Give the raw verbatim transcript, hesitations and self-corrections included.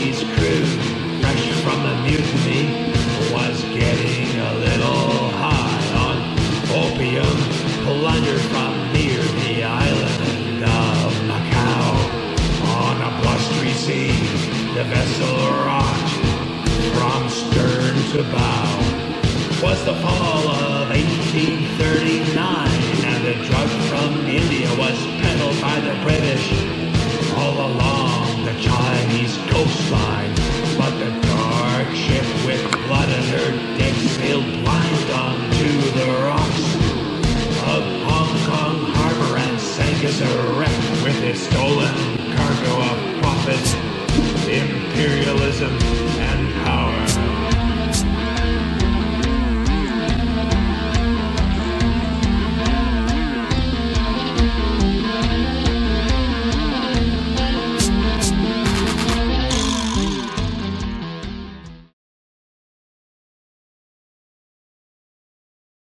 Chinese crew, fresh from the mutiny, was getting a little high on opium plundered from near the island of Macau. On a blustery sea, the vessel rocked from stern to bow. Was the fall of eighteen thirty-nine, and the drug from India was peddled by the British all along the Chinese coastline. But the dark ship with blood in her deck sailed blind onto the rocks of Hong Kong harbor and sank as a wreck with its stolen cargo of profit, imperialism,